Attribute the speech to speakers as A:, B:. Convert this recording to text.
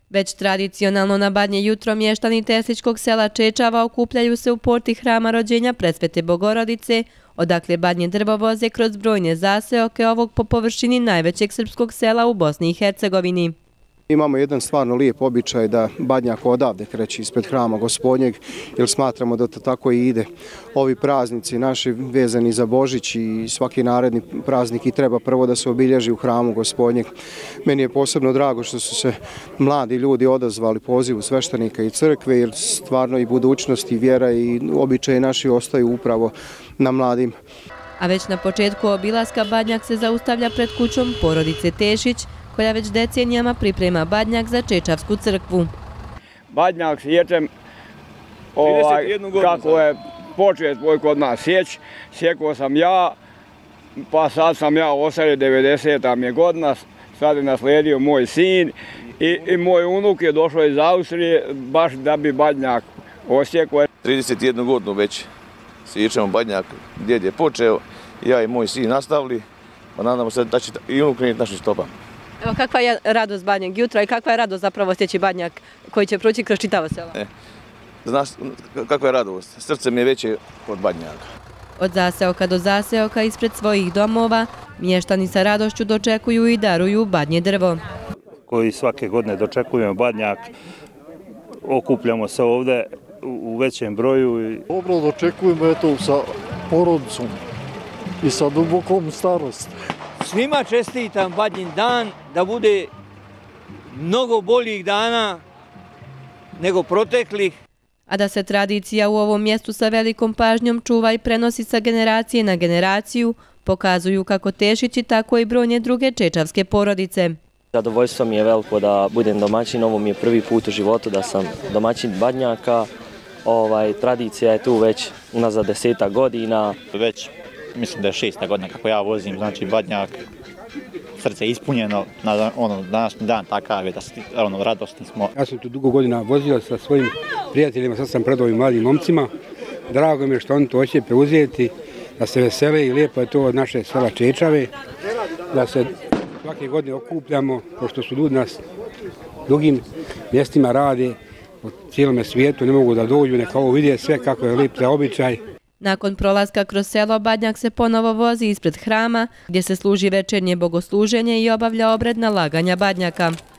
A: Već tradicionalno na Badnje jutro mještani Tesličkog sela Čečava okupljaju se u porti Hrama rođenja Presvete Bogorodice, odakle Badnje drvo voze kroz brojne zaseoke ovog po površini najvećeg srpskog sela u Bosni i Hercegovini.
B: Imamo jedan stvarno lijep običaj da badnjak odavde kreće ispred Hrama Gospodnjeg, jer smatramo da to tako i ide. Ovi praznici naši vezani za Božić i svaki naredni praznik i treba prvo da se obilježi u Hramu Gospodnjeg. Meni je posebno drago što su se mladi ljudi odazvali pozivu sveštenika i crkve, jer stvarno i budućnost i vjera i običaji naši ostaju upravo na mladim.
A: A već na početku obilaska badnjak se zaustavlja pred kućom porodice Tešić, koja već decenijama priprema badnjak za Čečavsku crkvu.
C: Badnjak sjećem kako je počet kod nas sjeć. Sjekao sam ja, pa sad sam ja ostavio 90. mi je godina, sad je naslijedio moj sin i moj unuk je došao iz Austrije baš da bi badnjak osjekao.
D: 31 godinu već sječemo badnjak, djed je počeo, ja i moj sin nastavili, pa nadamo se da će i unuk kreniti našim stopama.
A: Evo, kakva je radost Badnjeg jutra i kakva je radost zapravo sjeći badnjak koji će proći kroz čitavo selo?
D: Znaš kakva je radost? Srce mi je veće od badnjaka.
A: Od zaseoka do zaseoka ispred svojih domova mještani sa radošću dočekuju i daruju badnje drvo.
E: Koji svake godine dočekujemo badnjak, okupljamo se ovdje u većem broju.
F: Dobro dočekujemo sa porodicom i sa dubokom starosti.
G: Svima čestitam Badnjin dan, da bude mnogo boljih dana nego proteklih.
A: A da se tradicija u ovom mjestu sa velikom pažnjom čuva i prenosi sa generacije na generaciju, pokazuju kako Tešići, tako i brojne druge čečavske porodice.
H: Zadovoljstvo mi je veliko da budem domaćin, ovo mi je prvi put u životu da sam domaćin badnjaka. Tradicija je tu već unazad 10 godina.
I: Već mislim da je 6. godina kako ja vozim, znači badnjak, srce je ispunjeno, današnji dan takav je da radosni smo.
J: Ja sam tu dugo godina vozio sa svojim prijateljima, sad sam predao i mladim momcima. Drago mi je što oni to hoće preuzeti, da se vesele i lijepo je to od naše sela Čečave, da se svake godine okupljamo, pošto su ljudi na drugim mjestima rade, u cijelome svijetu ne mogu da dođu, neka ovo vidje sve kako je lijep običaj.
A: Nakon prolaska kroz selo badnjak se ponovo vozi ispred hrama, gdje se služi večernje bogosluženje i obavlja obred nalaganja badnjaka.